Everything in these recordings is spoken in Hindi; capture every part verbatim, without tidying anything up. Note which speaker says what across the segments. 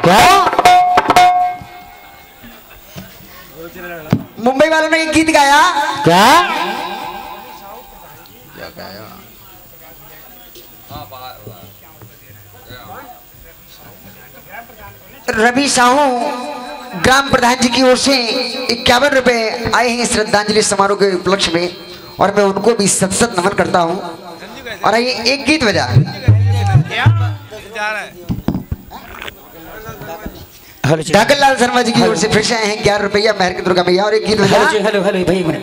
Speaker 1: मुंबई वालों ने एक गीत गाया।
Speaker 2: क्या
Speaker 1: क्या गाया? रवि साहू ग्राम प्रधान जी की ओर से इक्यावन रुपए आए हैं श्रद्धांजलि समारोह के उपलक्ष्य में, और मैं उनको भी सत सत नमन करता हूं। और आइए एक गीत बजा। ढाकल लाल शर्मा जी की ओर से फिर से आए हैं ग्यारह रुपया मेहर की दुर्गा मैया, और एक गीत बजा।
Speaker 3: हेलो हेलो भाई एक मिनट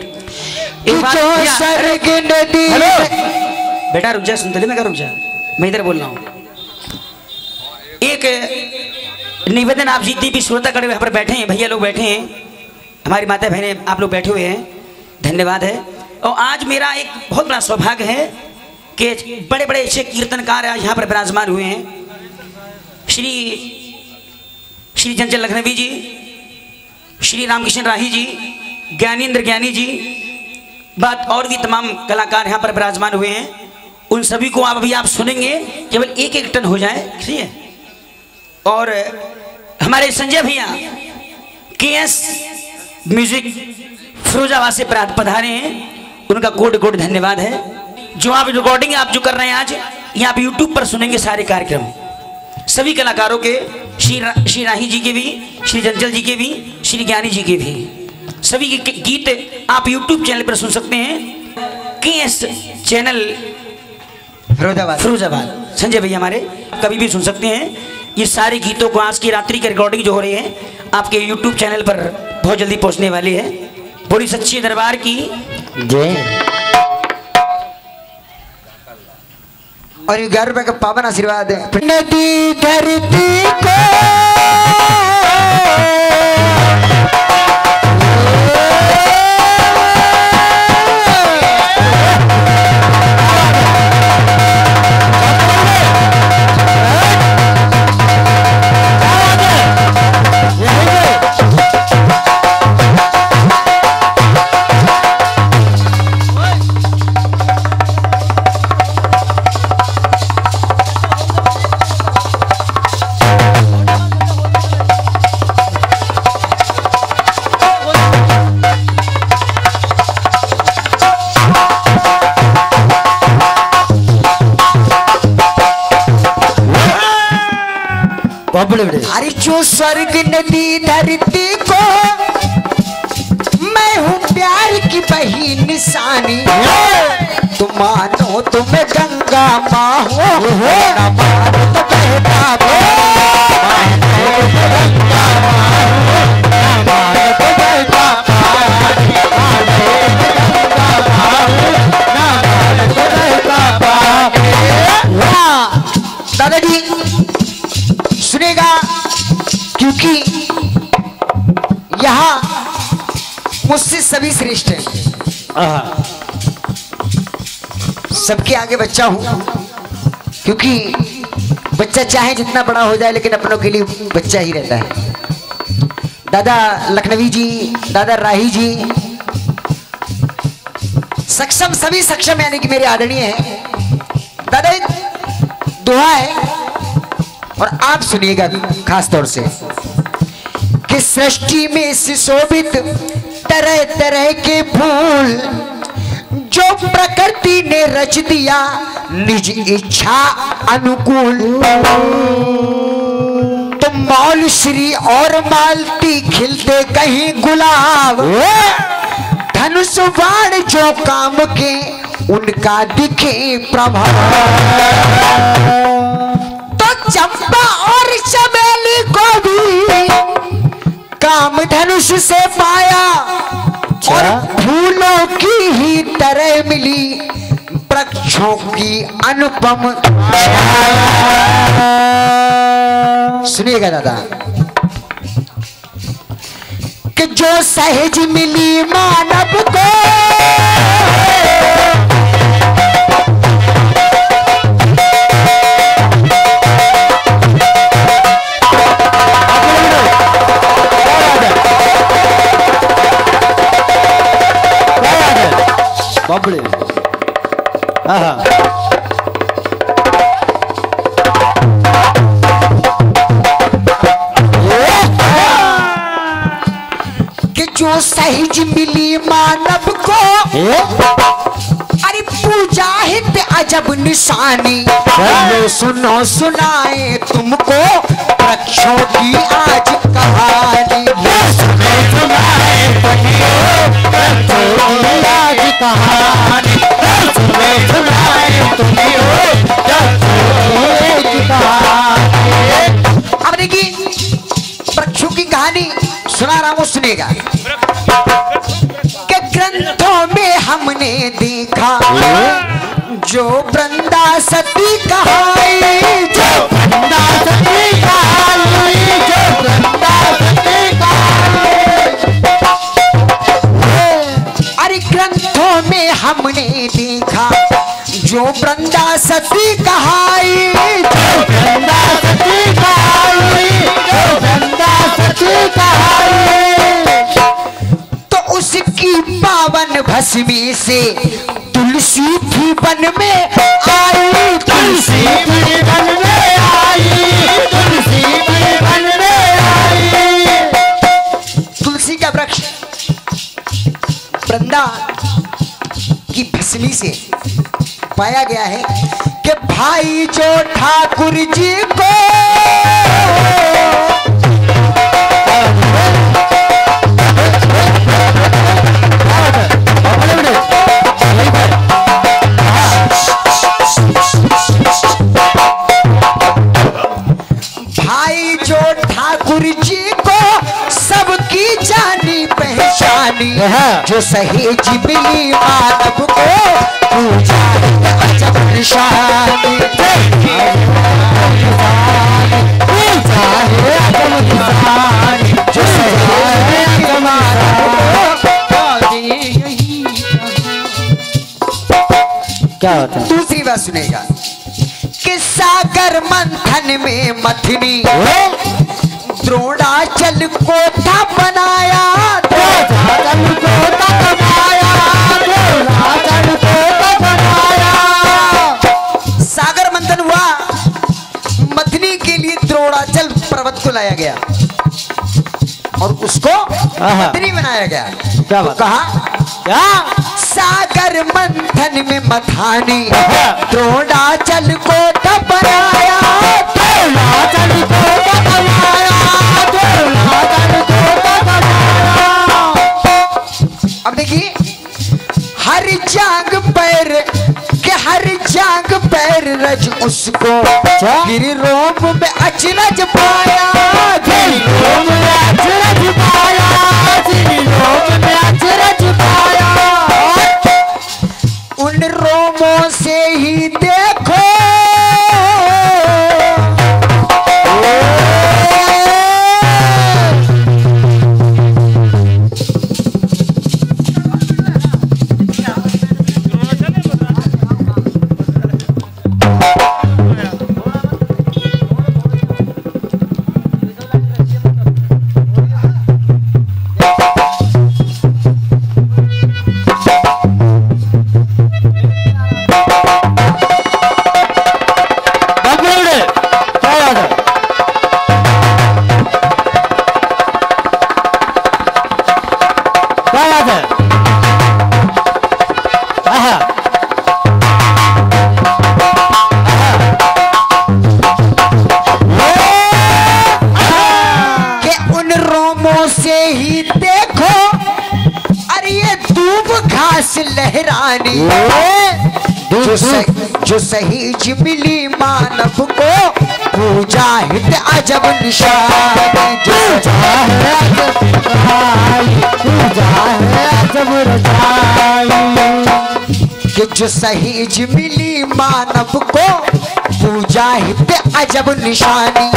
Speaker 3: बेटा रुक जा, सुनते मैं रुक जा, मैं इधर बोल रहा हूँ। एक निवेदन, आप जितनी भी श्रोता कड़े यहाँ पर बैठे हैं, भैया लोग बैठे हैं, हमारी माता बहनें आप लोग बैठे हुए हैं, धन्यवाद है। और आज मेरा एक बहुत बड़ा सौभाग्य है कि बड़े बड़े अच्छे कीर्तनकार आज यहाँ पर विराजमान हुए हैं। श्री श्री चंचल लखनवी जी, श्री रामकृष्ण राही जी, ज्ञानेंद्र ज्ञानी जी, बात और भी तमाम कलाकार यहाँ पर विराजमान हुए हैं। उन सभी को आप अभी आप सुनेंगे, केवल एक एक टन हो जाए, ठीक है। और हमारे संजय भैया के एस म्यूजिक फिरोजाबाद से पधारे हैं, उनका कोट कोट धन्यवाद है। जो आप रिकॉर्डिंग आप जो कर रहे हैं आज, यहाँ आप यूट्यूब पर सुनेंगे सारे कार्यक्रम, सभी कलाकारों के, श्री रा, श्री राही जी के भी, श्री चंचल जी के भी, श्री ज्ञानी जी के भी, सभी के गीत आप यूट्यूब चैनल पर सुन सकते हैं। K S channel Firozabad Firozabad Sanjay भैया हमारे कभी भी सुन सकते हैं। ये सारे गीतों को आज की रात्रि की रिकॉर्डिंग जो हो रही है आपके यूट्यूब चैनल पर बहुत जल्दी पहुंचने वाली है। पूरी सच्ची दरबार की
Speaker 2: जय।
Speaker 1: और ग्यारह रुपए का पावन आशीर्वाद है।
Speaker 2: नदी धरती को
Speaker 1: अरे जो स्वर्ग नदी धरती को, मैं हूँ प्यार की बही निशानी। तुम मानो तुम गंगा माँ हो, न मानो तो बहता दादाजी सुनेगा, क्योंकि यहाँ मुझसे सभी श्रेष्ठ हैं। सबके आगे बच्चा हूँ, क्योंकि बच्चा चाहे जितना बड़ा हो जाए लेकिन अपनों के लिए बच्चा ही रहता है। दादा लखनवी जी, दादा राही जी, सक्षम, सभी सक्षम यानी कि मेरे आदरणीय हैं। दादा एक दुआ है और आप सुनिएगा खास तौर से कि सृष्टि में सुशोभित तरह तरह के फूल जो प्रकृति ने रच दिया निज इच्छा अनुकूल। तो मौल श्री और मालती खिलते कहीं गुलाब, धनुष बाण जो काम के उनका दिखे प्रभाव। तो चंपा और चमेली को भी काम धनुष से पाया और फूलों की ही तरह मिली वृक्षों की अनुपम। सुनिएगा दादा कि जो सहज मिली मानव को
Speaker 2: बाबड़े, हाँ
Speaker 1: जो सहज मिली मानव को अरे पूजा हित अजब निशानी। लो सुनो सुनाए तुमको वृक्षों की आज कहानी।
Speaker 2: सुनो सुनाए तुमको आज कहानी। सुनो सुनाए तुमको कहानी।
Speaker 1: अब देखिए वृक्षों की कहानी सुना रहा हूं, सुनेगा। के ग्रंथों में हमने देखा जो वृंदा सती कहाई।
Speaker 2: जो वृंदा सती कहाई। जो वृंदा सती कहाई।
Speaker 1: अरे ग्रंथों में हमने देखा जो वृंदा सती कहाई।
Speaker 2: जो वृंदा सती कहाई। जो वृंदा सती कहाई।
Speaker 1: तो उसकी पावन भस्मी से तुलसी भी वन में आई।
Speaker 2: तुलसी भी वन में आई। तुलसी भी वन में आई।
Speaker 1: तुलसी का वृक्ष वृंदा की भस्मी से पाया गया है कि भाई जो ठाकुर जी को भाई जो ठाकुर जी को सबकी जानी पहचानी। जो सहेज मिली मानव को पूजा अजब निशानी। जो सहेज
Speaker 2: क्या होता है?
Speaker 1: दूसरी बात सुनेगा कि सागर मंथन में मथनी द्रोणाचल को था बनाया।
Speaker 2: द्रोणाचल को था बनाया। द्रोणाचल को था बनाया।
Speaker 1: सागर मंथन हुआ, मथनी के लिए द्रोणाचल पर्वत को लाया गया और उसको मथनी बनाया गया।
Speaker 2: क्या
Speaker 1: तो कहा
Speaker 2: क्या?
Speaker 1: सागर मंथन में मथानी द्रोणाचल को था बनाया।
Speaker 2: द्रोणाचल को था बनाया। द्रोणाचल को था बनाया।
Speaker 1: अब देखिए हर जांग पैर के हर जांग पैर रज उसको गिर रोम में अचरज पाया।
Speaker 2: गिर रोम में अचरज पाया। गिर रोम में अचरज पाया।
Speaker 1: उन रोमों से ही देखो लहरानी। जो सह, जो सहेज मिली मानव को पूजा हित अजब निशानी। जो कि जो सहेज मिली मानव को पूजा हित अजब निशानी।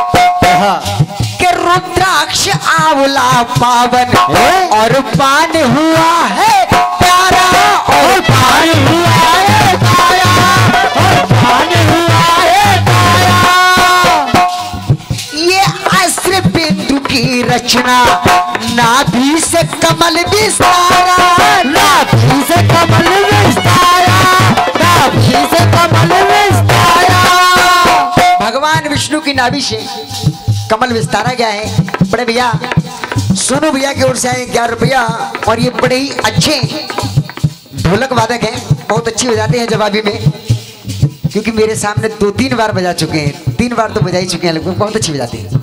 Speaker 1: के रुद्राक्ष आंवला पावन और पान हुआ है प्यारा। और पान हुआ है काया। और पान हुआ है काया। ये अस्त्र बिंदु की रचना नाभि से कमल विस्तारा।
Speaker 2: नाभि से कमल विस्तारा। नाभि से कमल विस्तारा।
Speaker 1: भगवान विष्णु की नाभि से कमल विस्तारा गया है। बड़े भैया सोनू भैया की ओर से आए ग्यारह रुपया। और ये बड़े ही अच्छे ढोलक वादक हैं, बहुत अच्छी बजाते हैं जवाबी में, क्योंकि मेरे सामने दो तीन बार बजा चुके हैं, तीन बार तो बजा ही चुके हैं, लोग बहुत अच्छी बजाते हैं।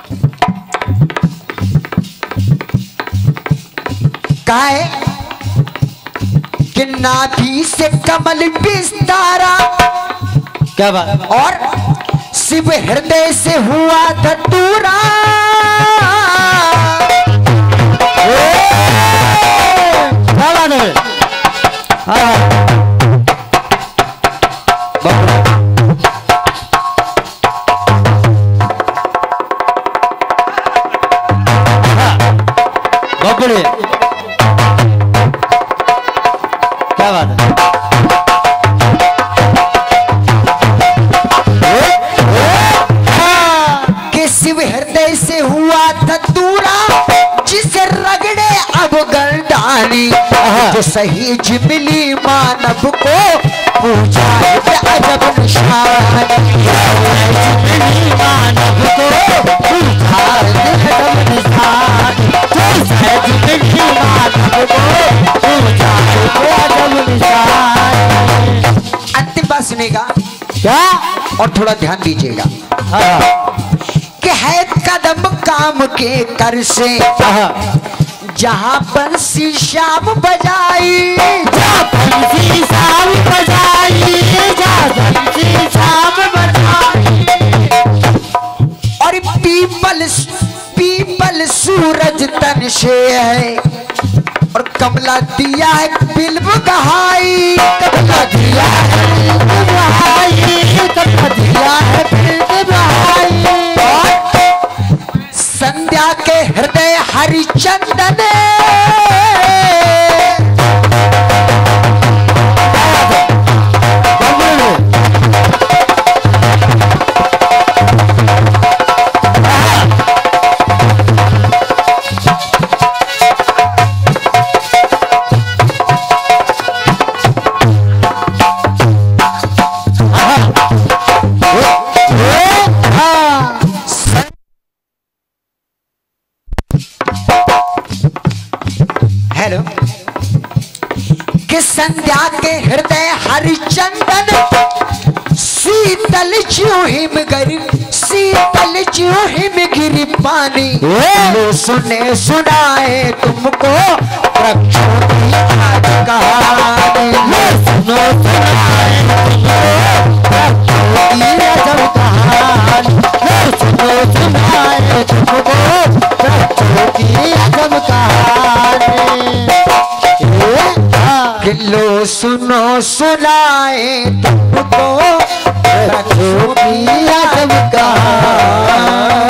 Speaker 1: कहा है कि नाभि से कमल विस्तारा,
Speaker 2: क्या बात,
Speaker 1: और शिव हृदय से हुआ धतूरा।
Speaker 2: क्या बात है। हाँ बहुत बढ़िया, क्या बात है।
Speaker 1: कि शिव हृदय से हुआ धतूरा, जिसे रगड़े अब गर्दानी, जो सही मिली मानव को पूजा है अजब निशान।
Speaker 2: मानव को पूजा है अजब निशान, जो सही मिली मानव को पूजा है अजब निशान।
Speaker 1: अंतिम बात सुनेगा
Speaker 2: क्या,
Speaker 1: और थोड़ा ध्यान दीजिएगा।
Speaker 2: हाँ
Speaker 1: कि है कदम काम के कर से, जहां बंसी शाम बजाई,
Speaker 2: जा बंसी शाम बजाई, जा बंसी शाम बजाई।
Speaker 1: और पीपल पीपल सूरज तन से है, और कमला दिया है बिल्व गहाई।
Speaker 2: कमला दिया है बिल्व गहाई, कमला दिया है बिल्व गहाई।
Speaker 1: संध्या के हृदय हरिचंदन, हेलो, कि संध्या के हृदय हरिचंदन, शीतल ज्यों हिम गिरी, शीतल ज्यों हिम गिरी पानी। लो सुने सुनाए तुमको वृक्षों की आज कहानी।
Speaker 2: लो सुनो सुनाए तुमको वृक्षों की अजब कहानी। लो सुनो सुनाए तुमको वृक्षों की अजब कहानी।
Speaker 1: लो सुनो सुनाए तुमको वृक्षों की अजब कहानी।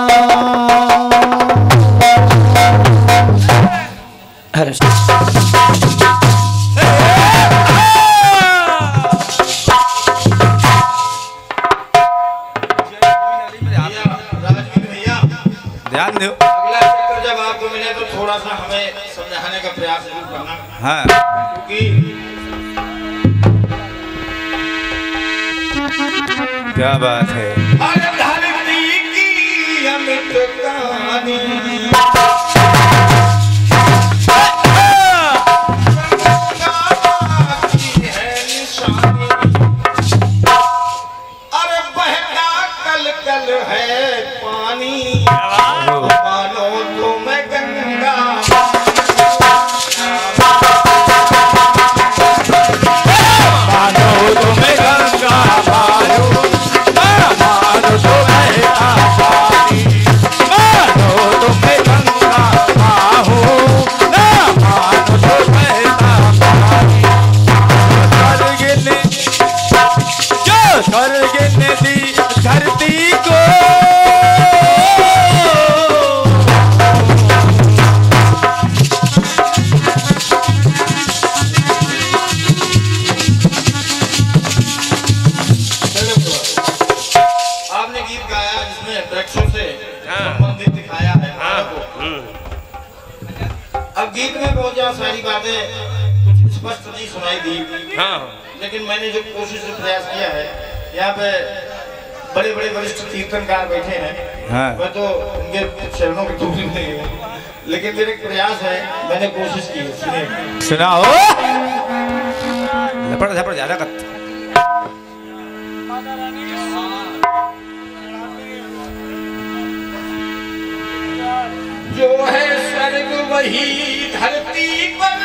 Speaker 4: ध्यान दो,
Speaker 5: अगला चक्कर जब आपको मिले तो थोड़ा सा हमें समझाने का प्रयास जरूर करना।
Speaker 4: हाँ
Speaker 5: क्योंकि
Speaker 4: क्या बात है।
Speaker 5: अरे धरती की अमित कहानी, है निशानी। अरे बहता कल कल है पानी, मानो तो मैं गंगा।
Speaker 4: मानो तुम्हें गंगा मानो, मानो तो बहता पानी, मानो तुम्हें गंगा माहो, मानो तो बहता पानी। स्वर्ग ने जो स्वर्ग ने दी धरती को,
Speaker 5: आपने गीत गाया जिसमें वृक्षों से संबंधित दिखाया है आपको। अब गीत में बहुत ज्यादा सारी बातें कुछ स्पष्ट नहीं सुनाई दी, लेकिन मैंने जो कोशिश से प्रयास किया है, यहाँ पे बड़े बड़े वरिष्ठ कीर्तनकार बैठे हैं।
Speaker 4: हाँ।
Speaker 5: मैं तो उनके चरणों की धूल नहीं हूँ, लेकिन मेरा प्रयास है, मैंने कोशिश की है। सुनिए
Speaker 4: सुनाओ। झपड़ झपड़ ज्यादा कर।
Speaker 5: जो है स्वर्ग वही धरती पर,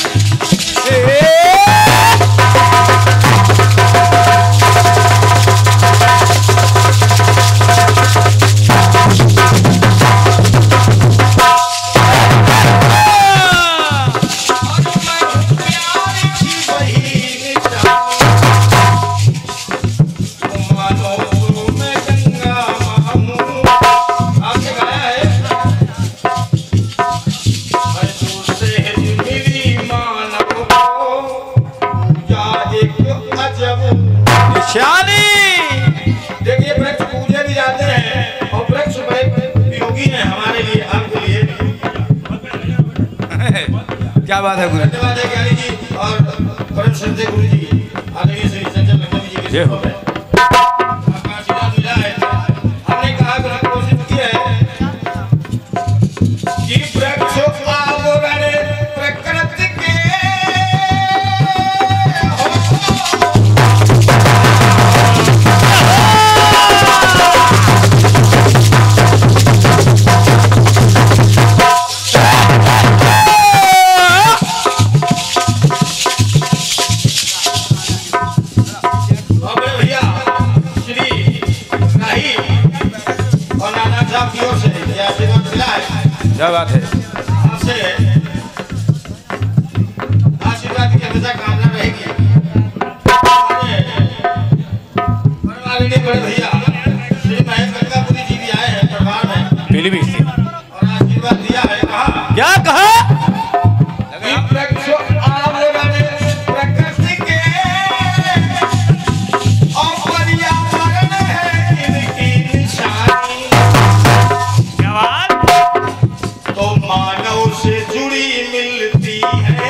Speaker 5: देखिए वृक्ष पूजे भी जाते हैं और वृक्ष बड़े उपयोगी हैं हमारे लिए, आपके लिए।
Speaker 4: क्या बात है गुरु?
Speaker 5: धन्यवाद है ज्ञानी जी और परम श्रद्धेय गुरु जी आदरणीय श्री चंचल लखनवी जी के सेवा में आपका आशीर्वाद मिला है। हमने कहा कि कोशिश की है कि वृक्ष आवरण प्रकृति के
Speaker 4: क्या बात है?
Speaker 5: आपसे आशीर्वाद की हमेशा कामना रहेगी। बड़े भैया श्री महेश गंगापुरी जी भी आए हैं दरबार में
Speaker 4: पीलीभीत से
Speaker 5: और आशीर्वाद दिया है। कहा
Speaker 4: क्या कहा?
Speaker 5: प्रकृति के और पर्यावरण है इनकी निशानी, तो मानव से जुड़ी मिलती है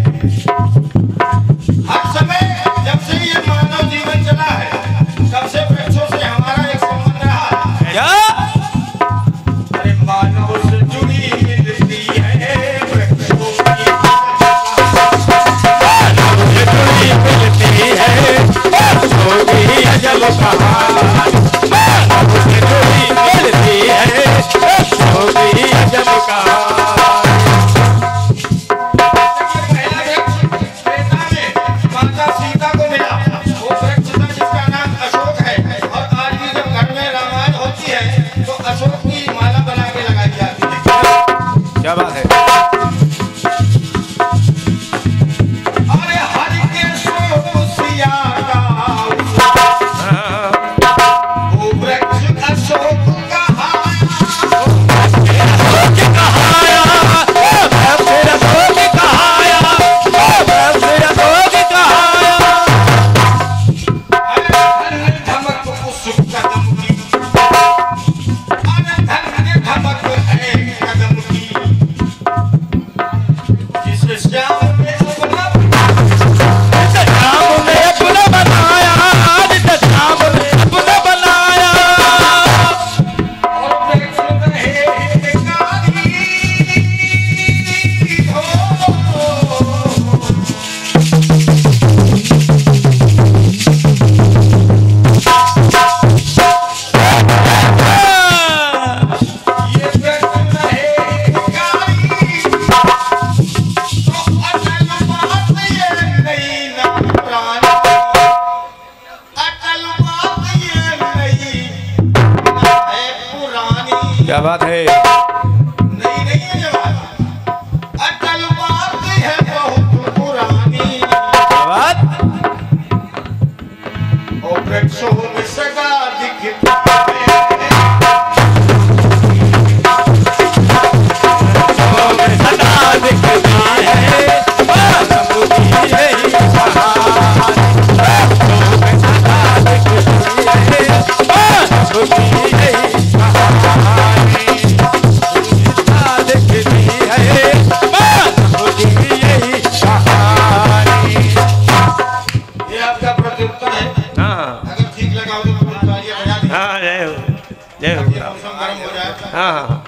Speaker 5: हर समय। जब से ये मानव जीवन चला है तब से वृक्षों से हमारा एक संबंध रहा है।
Speaker 4: क्या?
Speaker 5: अरे मानव से जुड़ी मिलती है वृक्षों की,
Speaker 4: मानव से जुड़ी मिलती है वृक्षों की अजब कहानी, मानव से जुड़ी मिलती है वृक्षों की अजब कहानी।
Speaker 5: माता सीता को मिला वो वृक्ष था जिसका नाम अशोक है, और आज भी जब घर में रामायण होती है तो अशोक की माला बना के लगाई जाती है।
Speaker 4: क्या बात है?
Speaker 5: अरे हरि के शोक सिया का वो वृक्ष अशोक
Speaker 4: क्या बात है?
Speaker 5: नहीं नहीं है जवाब, अटल बात है बहुत पुरानी,
Speaker 4: क्या बात?
Speaker 5: और वृक्षों में सदा दिखती है,
Speaker 4: सदा दिखती है मानव की यही कहानी, सदा दिखती है मानव की यही कहानी, सदा दिखती है मानव की यही कहानी।
Speaker 5: ये आपका प्रत्युत्तर है।
Speaker 4: हाँ
Speaker 5: अगर ठीक लगा हो तो तालियां बजा दीजिए।
Speaker 4: हाँ, जय हो जय हो।
Speaker 5: मौसम गर्म हो जाए।
Speaker 4: हाँ हाँ